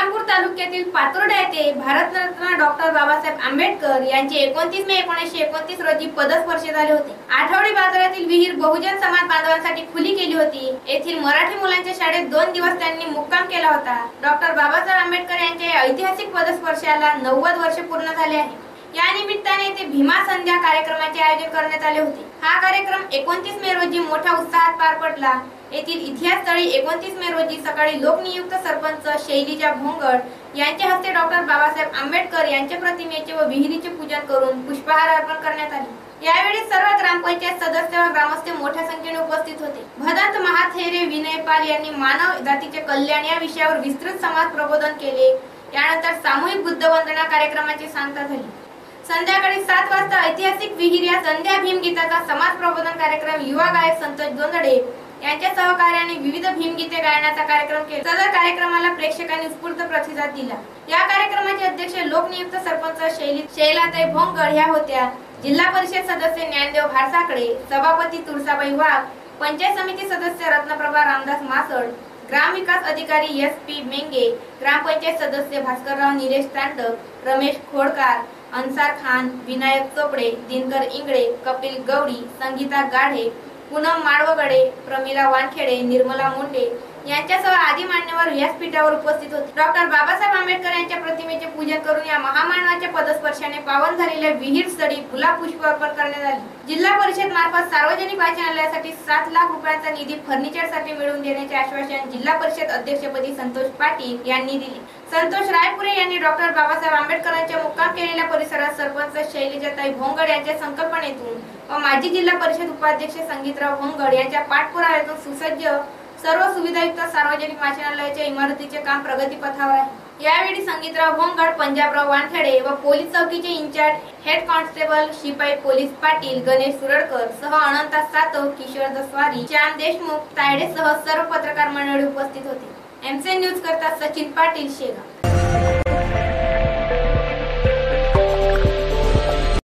इस्लामपूर तालुक्यातील पातुर्डा येथे भारतरत्न डॉक्टर बाबासाहेब आंबेडकर यांचे 29 मे 1929 रोजी पदस्पर्श झाले होते। आठवडी बाजारातील विहीर बहुजन समाज बांधवांसाठी खुली केली होती। येथील मराठी मुलांच्या शाळेत 2 दिवस त्यांनी मुक्काम केला होता। डॉक्टर बाबासाहेब आंबेडकर यांच्या ऐतिहासिक पदस्पर्शाला 90 वर्ष पूर्ण झाले आहे। या निमित्ताने येथे भीमा संध्या कार्यक्रमाचे आयोजन करण्यात आले होते। हा कार्यक्रम 29 मे रोजी मोठ्या उत्साहात पार पडला। येथील इतिहासस्थळी 29 मे रोजी सकाळी लोकनियुक्त सरपंच शैलीजा भोंगड यांच्या हस्ते डॉक्टर बाबासाहेब आंबेडकर यांच्या प्रतिमेचे व विहिरीचे पूजन करून पुष्पहार अर्पण करण्यात आले। यावेळी सर्व ग्रामपंचायत सदस्य व ग्रामस्थ मोठ्या संख्येने उपस्थित होते। भदंत महाथेरे विनय पाल यांनी मानव जातीचे कल्याण या विषयावर विस्तृत समाज प्रबोधन केले। यानंतर सामूहिक बुद्ध वंदना कार्यक्रमाची सांगता झाली। संध्याकाळी 7 वाजता ऐतिहासिक विहीर या संध्या भीमगीताचा समाज प्रबोधन कार्यक्रम युवा गायक संतोष जोंधळे यांच्या सहकार्याने विविध भीमगीते गायनाचा कार्यक्रम केला। सदर कार्यक्रमाला प्रेक्षकांनी उत्स्फूर्त प्रतिसाद दिला। या कार्यक्रमाचे अध्यक्ष लोकनियुक्त सरपंच शैलाताई भोंगड ह्या होत्या। जिल्हा परिषद सदस्य ज्ञानदेव भारसाकडे, सभापती तुळसाबाई वाघ, पंचायत समिती सदस्य रत्नप्रभा रामदास मासड, ग्राम विकास अधिकारी SP मेंगे, ग्रामपंचायत सदस्य भास्करराव निलेश तांडक, रमेश खोडकार, अन्सार खान, विनायक चोपडे, दिनकर इंगळे, कपिल गौडी, संगीता गाढे, पूनम माळवगडे, प्रमिला वानखेडे, निर्मला मुंडे यांच्यासह आदी मान्यवर व्यासपीठावर उपस्थित होते। डॉक्टर बाबासाहेब आंबेडकर यांच्या प्रतिमेचे पूजन करून या महामानवाच्या पदस्पर्शाने पावन झालेल्या विहीर स्थळी गुलाब पुष्प अर्पण करण्यात आले। जिल्हा परिषद मार्फत सार्वजनिक वाचनालयासाठी 7 लाख रुपयांचा निधी फर्निचरसाठी मिळवून देण्याचे आश्वासन जिल्हा परिषद अध्यक्षपदी संतोष पाटील यांनी दिले। संतोष रायपुरे यांनी डॉक्टर बाबासाहेब आंबेडकरांच्या मुक्काम केलेल्या परिसरात सरपंच शैलजाताई भोंगड यांच्या संकल्पनेतून व माजी जिल्हा परिषद उपाध्यक्ष संगीतराव भोंगड यांच्या पाठपुराव्यातून सुसज्ज सर्व सुविधायुक्त सार्वजनिक वाचनालयाच्या इमारतीचे काम प्रगतीपथावर आहे। यावेळी संगीतराव भोंगड, पंजाबराव वानखेडे व पोलीस चौकीचे इंचार्ज हेड कॉन्स्टेबल शिपाई पोलीस पाटील गणेश सुरडकर सह अनंता सातव, किशोर दस्वारी, श्याम देशमुख तायडे सह सर्व पत्रकार मंडळी उपस्थित होते। MC न्यूज करता सचिन पाटील, शेगाव।